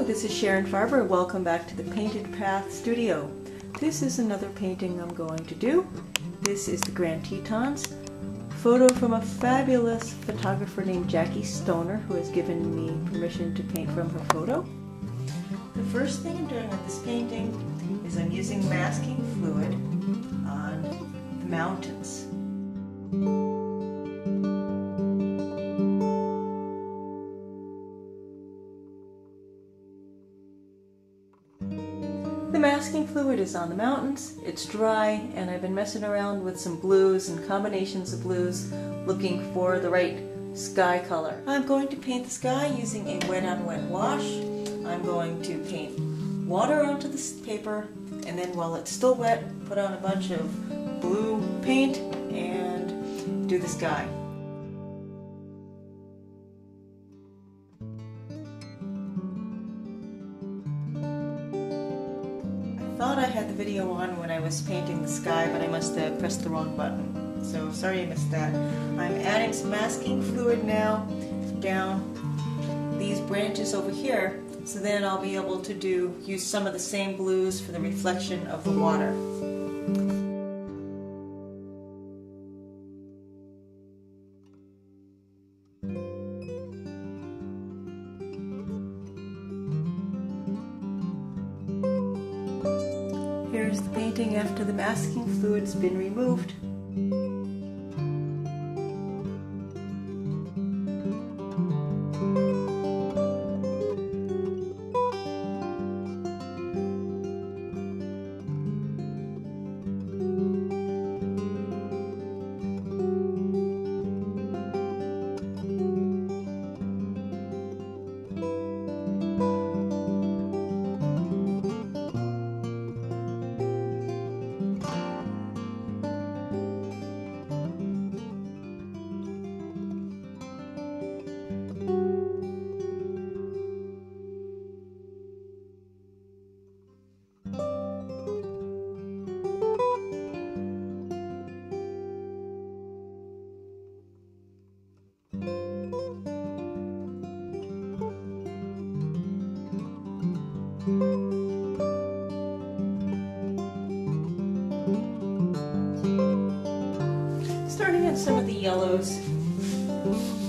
this is Sharon Farber. Welcome back to the Painted Path Studio. This is another painting I'm going to do. This is the Grand Tetons. Photo from a fabulous photographer named Jackie Stoner, who has given me permission to paint from her photo. The first thing I'm doing on this painting is I'm using masking fluid on the mountains. The masking fluid is on the mountains, it's dry, and I've been messing around with some blues and combinations of blues looking for the right sky color. I'm going to paint the sky using a wet on wet wash. I'm going to paint water onto this paper, and then while it's still wet, put on a bunch of blue paint and do the sky. I thought I had the video on when I was painting the sky, but I must have pressed the wrong button. So sorry I missed that. I'm adding some masking fluid now down these branches over here, so then I'll be able to use some of the same blues for the reflection of the water. Here's the painting after the masking fluid's been removed. Starting at some of the yellows.